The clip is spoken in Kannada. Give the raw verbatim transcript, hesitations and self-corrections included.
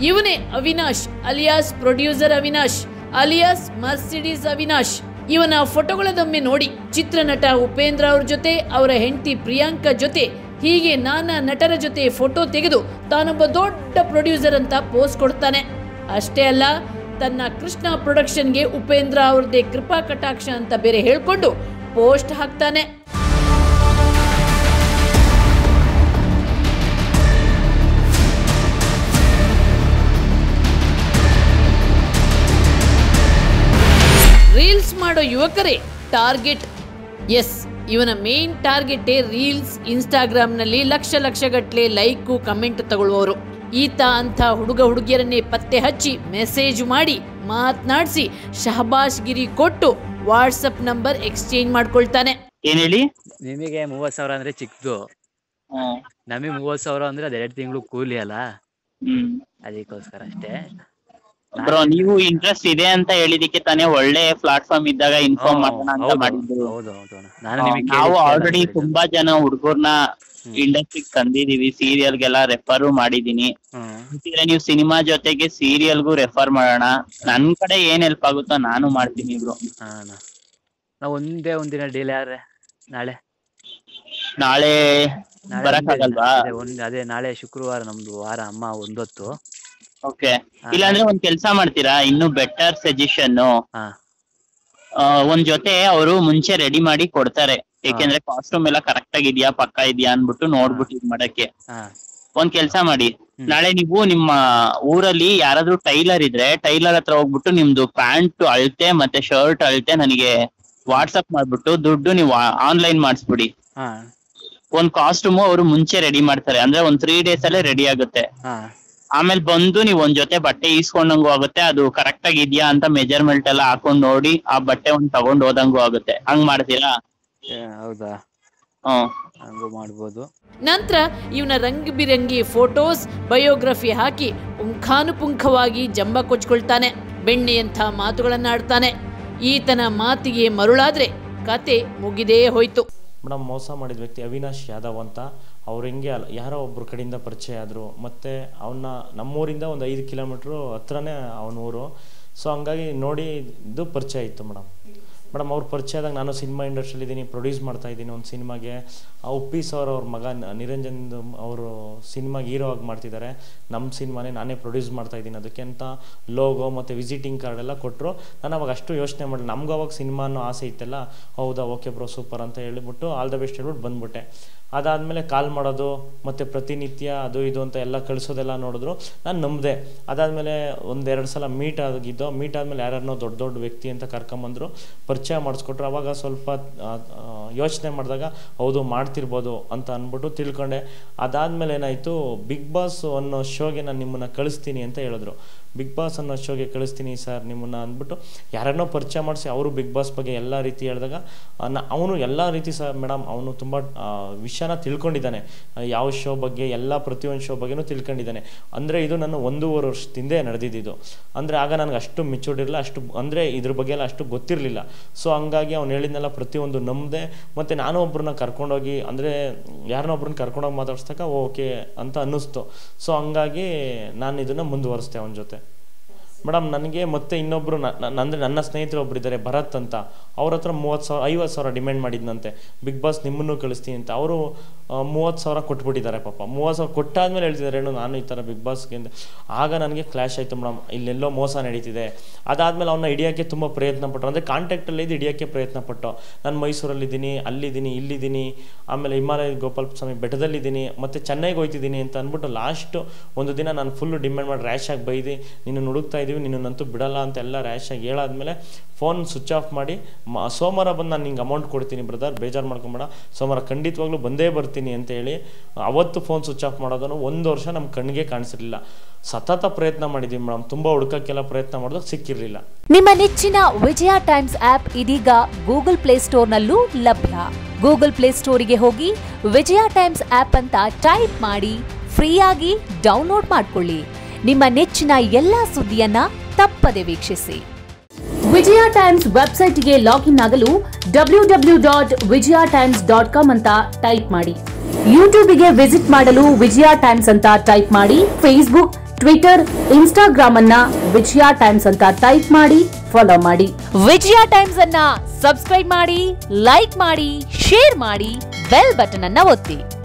ಇವನೇ Avinash alias producer Avinash alias Mercedes Avinash. ಇವನ ಫೋಟೋಗಳನ್ನೊಮ್ಮೆ ನೋಡಿ. ಚಿತ್ರನಟ ಉಪೇಂದ್ರ ಅವ್ರ ಜೊತೆ, ಅವರ ಹೆಂಡತಿ ಪ್ರಿಯಾಂಕಾ ಜೊತೆ, ಹೀಗೆ ನಾನಾ ನಟರ ಜೊತೆ ಫೋಟೋ ತೆಗೆದು ತಾನೊಬ್ಬ ದೊಡ್ಡ ಪ್ರೊಡ್ಯೂಸರ್ ಅಂತ ಪೋಸ್ ಕೊಡ್ತಾನೆ. ಅಷ್ಟೇ ಅಲ್ಲ, ತನ್ನ ಕೃಷ್ಣ ಪ್ರೊಡಕ್ಷನ್ಗೆ ಉಪೇಂದ್ರ ಅವ್ರದ್ದೇ ಕೃಪಾ ಕಟಾಕ್ಷ ಅಂತ ಬೇರೆ ಹೇಳ್ಕೊಂಡು ಪೋಸ್ಟ್ ಹಾಕ್ತಾನೆ. ರೀಲ್ಸ್ ಮಾಡೋ ಯುವಕರೇ ಟಾರ್ಗೆಟ್. ಎಸ್, ಇವನ ಮೇನ್ ಟಾರ್ಗೆಟೇ ರೀಲ್ಸ್. ಇನ್ಸ್ಟಾಗ್ರಾಮ್ನಲ್ಲಿ ಲಕ್ಷ ಲಕ್ಷಗಟ್ಟಲೆ ಲೈಕು ಕಮೆಂಟ್ ತಗೊಳ್ಳುವವರು. ಈತ ಅಂಥ ಹುಡುಗ ಹುಡುಗಿಯರನ್ನೇ ಪತ್ತೆ ಹಚ್ಚಿ ಮೆಸೇಜ್ ಮಾಡಿ ಮಾತನಾಡಿಸಿ ಶಹಬಾಷ್ಗಿರಿ ಕೊಟ್ಟು ವಾಟ್ಸಪ್ ನಂಬರ್ ಎಕ್ಸ್ಚೇಂಜ್ ಮಾಡ್ಕೊಳ್ತಾನೆ. ಏನ್ ಹೇಳಿ, ನಿಮಗೆ ಮೂವತ್ ಸಾವಿರ ಅಂದ್ರೆ ಚಿಕ್ಕದು, ನಮಗೆ ಮೂವತ್ ಸಾವಿರ ಅಂದ್ರೆ ಅದ್ ಎರಡು ತಿಂಗಳು ಕೂಲಿ ಅಲ್ಲ, ಅದಕ್ಕೋಸ್ಕರ ಅಷ್ಟೇ. ಬ್ರೋ, ನೀವು ಇಂಟ್ರೆಸ್ಟ್ ಇದೆ ಅಂತ ಹೇಳಿದಕ್ಕೆ ತಾನೇ ಒಳ್ಳೆ ಪ್ಲಾಟ್ಫಾರ್ಮ್ ಇದ್ದಾಗ ಇನ್ಫಾರ್ಮ್ ಮಾಡೋಣ ಅಂತ ಮಾಡಿದ್ದು. ನಾವು ಆಲ್ರೆಡಿ ತುಂಬಾ ಜನ ಹುಡುಗರ್ನ ಇಂಡಸ್ಟ್ರಿಗೆ ತಂದಿದೀವಿ, ಸೀರಿಯಲ್ಗೆಲ್ಲ ರೆಫರ್ ಮಾಡಿದೀನಿ. ನೀವು ಸಿನಿಮಾ ಜೊತೆಗೆ ಸೀರಿಯಲ್ಗೂ ರೆಫರ್ ಮಾಡೋಣ, ನನ್ ಕಡೆ ಏನ್ ಹೆಲ್ಪ್ ಆಗುತ್ತೋ ನಾನು ಮಾಡ್ತೀನಿ ಬ್ರೋ. ನಾವು ಒಂದೇ ಒಂದಿನ ಡೀಲ್ ಯಾರೇ ನಾಳೆ ನಾಳೆ ಬರಕ್ಕಾಗಲ್ವಾ? ಅದೇ ನಾಳೆ ಶುಕ್ರವಾರ ನಮ್ದು ವಾರ, ಅಮ್ಮ ಒಂದೊತ್ತು. ಓಕೆ, ಇಲ್ಲಾಂದ್ರೆ ಒಂದ್ ಕೆಲ್ಸ ಮಾಡ್ತೀರಾ, ಇನ್ನು ಬೆಟರ್ ಸಜೆಷನ್, ಒಂದ್ ಜೊತೆ ಅವರು ಮುಂಚೆ ರೆಡಿ ಮಾಡಿ ಕೊಡ್ತಾರೆ. ಯಾಕೆಂದ್ರೆ ಕಾಸ್ಟ್ಯೂಮ್ ಎಲ್ಲ ಕರೆಕ್ಟ್ ಆಗಿದ್ಯಾ ಪಕ್ಕ ಇದೆಯಾ ಅನ್ಬಿಟ್ಟು ನೋಡ್ಬಿಟ್ಟು ಇದ್ ಮಾಡಕ್ಕೆ. ಒಂದ್ ಕೆಲ್ಸ ಮಾಡಿ, ನಾಳೆ ನೀವು ನಿಮ್ಮ ಊರಲ್ಲಿ ಯಾರಾದ್ರೂ ಟೈಲರ್ ಇದ್ರೆ ಟೈಲರ್ ಹತ್ರ ಹೋಗ್ಬಿಟ್ಟು ನಿಮ್ದು ಪ್ಯಾಂಟ್ ಅಳತೆ ಮತ್ತೆ ಶರ್ಟ್ ಅಳತೆ ನನಗೆ ವಾಟ್ಸಪ್ ಮಾಡ್ಬಿಟ್ಟು ದುಡ್ಡು ನೀವು ಆನ್ಲೈನ್ ಮಾಡಿಸ್ಬಿಡಿ. ಒಂದ್ ಕಾಸ್ಟ್ಯೂಮ್ ಅವರು ಮುಂಚೆ ರೆಡಿ ಮಾಡ್ತಾರೆ, ಅಂದ್ರೆ ಒಂದ್ ತ್ರೀ ಡೇಸ್ ಅಲ್ಲೇ ರೆಡಿ ಆಗುತ್ತೆ. ಆಮೇಲೆ ಬಂದು ನೀವು ಒಂದ್ ಜೊತೆ ಬಟ್ಟೆ ಈಸ್ಕೊಂಡಂಗು ಆಗುತ್ತೆ, ಅದು ಕರೆಕ್ಟ್ ಆಗಿ ಇದೆಯಾ ಅಂತ ಮೆಜರ್ಮೆಂಟ್ ಎಲ್ಲ ಹಾಕೊಂಡ್ ನೋಡಿ ಆ ಬಟ್ಟೆ ಒಂದ್ ತಗೊಂಡ್ ಹೋದಂಗು ಆಗುತ್ತೆ. ಹಂಗ್ ಮಾಡ್ತೀರಾ? ಹೌದಾ? ಹ್ಮ್, ಹಂಗೂ ಮಾಡ್ಬೋದು. ನಂತರ ಇವನ ರಂಗ್ ಬಿರಂಗಿ ಫೋಟೋಸ್, ಬಯೋಗ್ರಫಿ ಹಾಕಿ ಪುಂಖಾನುಪುಂಖವಾಗಿ ಜಂಬ ಕೊಚ್ಕೊಳ್ತಾನೆ. ಬೆಣ್ಣೆಯಂಥ ಮಾತುಗಳನ್ನಾಡ್ತಾನೆ. ಈತನ ಮಾತಿಗೆ ಮರುಳಾದ್ರೆ ಕತೆ ಮುಗಿದೇ ಹೋಯ್ತು. ಮೇಡಮ್, ಮೋಸ ಮಾಡಿದ ವ್ಯಕ್ತಿ ಅವಿನಾಶ್ ಯಾದವ್ ಅಂತ. ಅವ್ರು ಹೆಂಗೆ ಅಲ್ಲ, ಯಾರೋ ಒಬ್ಬರು ಕಡೆಯಿಂದ ಪರಿಚಯ ಆದರು. ಮತ್ತು ಅವನ್ನ ನಮ್ಮೂರಿಂದ ಒಂದು ಐದು ಕಿಲೋಮೀಟ್ರು ಹತ್ರನೇ ಅವನ ಊರು. ಸೊ ಹಂಗಾಗಿ ನೋಡಿ ಇದು ಪರಿಚಯ ಇತ್ತು ಮೇಡಮ್. ಮೇಡಮ್ ಅವ್ರ ಪರಿಚಯ ಆದಾಗ ನಾನು ಸಿನಿಮಾ ಇಂಡಸ್ಟ್ರಿಯಲ್ಲಿ ಇದ್ದೀನಿ, ಪ್ರೊಡ್ಯೂಸ್ ಮಾಡ್ತಾಯಿದ್ದೀನಿ ಒಂದು ಸಿನಿಮಾಗೆ. ಆ ಉಪ್ಪಿ ಸರ್ ಅವ್ರ ಮಗ ನಿರಂಜನ್ ಅವರು ಸಿನಿಮಾಗೆ ಹೀರೋ ಆಗಿ ಮಾಡ್ತಿದ್ದಾರೆ. ನಮ್ಮ ಸಿನಿಮಾನೇ ನಾನೇ ಪ್ರೊಡ್ಯೂಸ್ ಮಾಡ್ತಾಯಿದ್ದೀನಿ, ಅದಕ್ಕೆ ಅಂತ ಲೋಗೋ ಮತ್ತು ವಿಸಿಟಿಂಗ್ ಕಾರ್ಡ್ ಎಲ್ಲ ಕೊಟ್ಟರು. ನಾನು ಅವಾಗ ಅಷ್ಟು ಯೋಚನೆ ಮಾಡಿ, ನಮ್ಗೆ ಅವಾಗ ಸಿನಿಮಾ ಅನ್ನೋ ಆಸೆ ಇತ್ತಲ್ಲ. ಹೌದಾ, ಓಕೆ ಬ್ರೋ, ಸೂಪರ್ ಅಂತ ಹೇಳಿಬಿಟ್ಟು ಆಲ್ ದ ಬೆಸ್ಟ್ ಹೇಳ್ಬಿಟ್ಟು ಬಂದ್ಬಿಟ್ಟೆ. ಅದಾದಮೇಲೆ ಕಾಲ್ ಮಾಡೋದು ಮತ್ತು ಪ್ರತಿನಿತ್ಯ ಅದು ಇದು ಅಂತ ಎಲ್ಲ ಕಳಿಸೋದೆಲ್ಲ ನೋಡಿದ್ರು, ನಾನು ನಂಬಿದೆ. ಅದಾದಮೇಲೆ ಒಂದೆರಡು ಸಲ ಮೀಟ್ ಆಗಿದ್ದು, ಮೀಟ್ ಆದಮೇಲೆ ಯಾರನ್ನೋ ದೊಡ್ಡ ದೊಡ್ಡ ವ್ಯಕ್ತಿ ಅಂತ ಕರ್ಕೊಂಬಂದರು, ಪರಿಚಯ ಮಾಡಿಸ್ಕೊಟ್ರು. ಅವಾಗ ಸ್ವಲ್ಪ ಯೋಚನೆ ಮಾಡಿದಾಗ ಹೌದು ಮಾಡ್ತಿರ್ಬೋದು ಅಂತ ಅಂದ್ಬಿಟ್ಟು ತಿಳ್ಕೊಂಡೆ. ಅದಾದಮೇಲೆ ಏನಾಯಿತು, ಬಿಗ್ ಬಾಸ್ ಅನ್ನೋ ಶೋಗೆ ನಾನು ನಿಮ್ಮನ್ನು ಕಳಿಸ್ತೀನಿ ಅಂತ ಹೇಳಿದ್ರು. ಬಿಗ್ ಬಾಸ್ ಅನ್ನೋ ಶೋಗೆ ಕಳಿಸ್ತೀನಿ ಸರ್ ನಿಮ್ಮನ್ನು ಅಂದ್ಬಿಟ್ಟು ಯಾರನ್ನೋ ಪರಿಚಯ ಮಾಡಿಸಿ ಅವರು ಬಿಗ್ ಬಾಸ್ ಬಗ್ಗೆ ಎಲ್ಲ ರೀತಿ ಹೇಳಿದಾಗ ನಾ ಅವನು ಎಲ್ಲ ರೀತಿ ಸರ್ ಮೇಡಮ್ ಅವನು ತುಂಬ ವಿಷಯನ ತಿಳ್ಕೊಂಡಿದ್ದಾನೆ. ಯಾವ ಶೋ ಬಗ್ಗೆ ಎಲ್ಲ ಪ್ರತಿಯೊಂದು ಶೋ ಬಗ್ಗೆನೂ ತಿಳ್ಕೊಂಡಿದ್ದಾನೆ. ಅಂದರೆ ಇದು ನನ್ನ ಒಂದೂವರೆ ವರ್ಷದಿಂದ ನಡೆದಿದ್ದು. ಅಂದರೆ ಆಗ ನನಗೆ ಅಷ್ಟು ಮೆಚೂರ್ಡ್ ಇರಲಿಲ್ಲ, ಅಷ್ಟು ಅಂದರೆ ಇದ್ರ ಬಗ್ಗೆ ಎಲ್ಲ ಅಷ್ಟು ಗೊತ್ತಿರಲಿಲ್ಲ. ಸೊ ಹಂಗಾಗಿ ಅವ್ನು ಹೇಳಿದ್ನೆಲ್ಲ ಪ್ರತಿಯೊಂದು ನಂಬಿದೆ. ಮತ್ತು ನಾನು ಒಬ್ಬರನ್ನ ಕರ್ಕೊಂಡೋಗಿ, ಅಂದರೆ ಯಾರನ್ನೋ ಒಬ್ರನ್ನ ಕರ್ಕೊಂಡೋಗಿ ಮಾತಾಡ್ಸ್ದಾಗ ಓಕೆ ಅಂತ ಅನ್ನಿಸ್ತು. ಸೊ ಹಂಗಾಗಿ ನಾನು ಇದನ್ನು ಮುಂದುವರಿಸ್ದೆ ಅವನ ಜೊತೆ. ಮೇಡಮ್ ನನಗೆ ಮತ್ತೆ ಇನ್ನೊಬ್ಬರು ಅಂದರೆ ನನ್ನ ಸ್ನೇಹಿತರು ಒಬ್ರು ಇದ್ದಾರೆ ಭರತ್ ಅಂತ, ಅವ್ರ ಹತ್ರ ಮೂವತ್ತು ಸಾವಿರ ಐವತ್ತು ಸಾವಿರ ಡಿಮ್ಯಾಂಡ್ ಮಾಡಿದ್ನಂತೆ, ಬಿಗ್ ಬಾಸ್ ನಿಮ್ಮನ್ನು ಕಳಿಸ್ತೀನಿ ಅಂತ. ಅವರು ಮೂವತ್ತು ಸಾವಿರ ಕೊಟ್ಬಿಟ್ಟಿದ್ದಾರೆ ಪಾಪ. ಮೂವತ್ತು ಸಾವಿರ ಕೊಟ್ಟಾದ್ಮೇಲೆ ಹೇಳ್ತಿದ್ದಾರೆ ಏನು ನಾನು ಈ ಥರ ಬಿಗ್ ಬಾಸ್ಗೆ ಅಂತ. ಆಗ ನನಗೆ ಕ್ಲಾಶ್ ಆಯಿತು ಮೇಡಮ್, ಇಲ್ಲೆಲ್ಲೋ ಮೋಸ ನಡೀತಿದೆ. ಅದಾದಮೇಲೆ ಅವನ್ನ ಹಿಡಿಯೋಕ್ಕೆ ತುಂಬ ಪ್ರಯತ್ನ ಪಟ್ಟರು, ಅಂದರೆ ಕಾಂಟ್ಯಾಕ್ಟಲ್ಲಿ ಇದು ಹಿಡಿಯೋಕ್ಕೆ ಪ್ರಯತ್ನ ಪಟ್ಟು. ನಾನು ಮೈಸೂರಲ್ಲಿದ್ದೀನಿ, ಅಲ್ಲಿದ್ದೀನಿ, ಇಲ್ಲಿದ್ದೀನಿ, ಆಮೇಲೆ ಹಿಮಾಲಯ ಗೋಪಾಲ ಸ್ವಾಮಿ ಬೆಟ್ಟದಲ್ಲಿದ್ದೀನಿ, ಮತ್ತು ಚೆನ್ನೈಗೆ ಹೋಗ್ತಿದ್ದೀನಿ ಅಂತ ಅಂದ್ಬಿಟ್ಟು ಲಾಸ್ಟು ಒಂದು ದಿನ ನಾನು ಫುಲ್ಲು ಡಿಮ್ಯಾಂಡ್ ಮಾಡಿ ರ್ಯಾಶಾಗಿ ಬೈದು ನಿನ್ನ ಹುಡುಕ್ತಾ ಇದ್ದೀವಿ, ನಿನ್ನಂತೂ ಬಿಡಲ್ಲ ಅಂತೆಲ್ಲ ರ್ಯಾಶಾಗಿ ಹೇಳಾದ್ಮೇಲೆ ಫೋನ್ ಸ್ವಿಚ್ ಆಫ್ ಮಾಡಿ ಸೋಮವಾರ ಬಂದು ನಾನು ನಿಂಗೆ ಅಮೌಂಟ್ ಕೊಡ್ತೀನಿ ಬ್ರದರ್, ಬೇಜಾರು ಮಾಡ್ಕೊಂಬೇಡ, ಸೋಮವಾರ ಖಂಡಿತವಾಗ್ಲೂ ಬಂದೇ ಬರ್ತೀನಿ ಅಂತ ಹೇಳಿ ಅವತ್ತು ಫೋನ್ ಸ್ವಿಚ್ ಆಫ್ ಮಾಡೋದನ್ನು ಒಂದು ವರ್ಷ ನಮ್ಮ ಕಣ್ಣಿಗೆ ಕಾಣಿಸಿರಲಿಲ್ಲ. ಸತತ ಪ್ರಯತ್ನ ಮಾಡಿದ್ದೀವಿ ಮೇಡಮ್, ತುಂಬ ಹುಡುಕಕ್ಕೆಲ್ಲ ಪ್ರಯತ್ನ ಮಾಡೋದಕ್ಕೆ ಸಿಕ್ಕಿರಲಿಲ್ಲ. ನಿಮ್ಮ ನೆಚ್ಚಿನ ವಿಜಯ ಟೈಮ್ಸ್ ಆಪ್ ಇದೀಗ ಗೂಗಲ್ ಪ್ಲೇ ಸ್ಟೋರ್ನಲ್ಲೂ ಲಭ್ಯ. ಗೂಗಲ್ ಪ್ಲೇ ಸ್ಟೋರಿಗೆ ಹೋಗಿ ವಿಜಯ ಟೈಮ್ಸ್ ಆಪ್ ಅಂತ ಟೈಪ್ ಮಾಡಿ ಫ್ರೀಯಾಗಿ ಡೌನ್ಲೋಡ್ ಮಾಡಿಕೊಳ್ಳಿ. ನಿಮ್ಮ ನೆಚ್ಚಿನ ಎಲ್ಲಾ ಸುದ್ದಿಯನ್ನ ತಪ್ಪದೆ ವೀಕ್ಷಿಸಿ. ವಿಜಯ ಟೈಮ್ಸ್ ವೆಬ್ಸೈಟ್ಗೆ ಲಾಗಿನ್ ಆಗಲು W W W dot Vijaya Times dot com ಅಂತ ಟೈಪ್ ಮಾಡಿ. ಯೂಟ್ಯೂಬ್ಗೆ ವಿಸಿಟ್ ಮಾಡಲು ವಿಜಯ ಟೈಮ್ಸ್ ಅಂತ ಟೈಪ್ ಮಾಡಿ. ಫೇಸ್ಬುಕ್, ಟ್ವಿಟರ್, ಇನ್ಸ್ಟಾಗ್ರಾಮ್ ಅನ್ನ ವಿಜಯ ಟೈಮ್ಸ್ ಅಂತ ಟೈಪ್ ಮಾಡಿ ಫಾಲೋ ಮಾಡಿ. ವಿಜಯ ಟೈಮ್ಸ್ ಅನ್ನ ಸಬ್ಸ್ಕ್ರೈಬ್ ಮಾಡಿ, ಲೈಕ್ ಮಾಡಿ, ಶೇರ್ ಮಾಡಿ, ಬೆಲ್ ಬಟನ್ ಅನ್ನ ಒತ್ತಿ.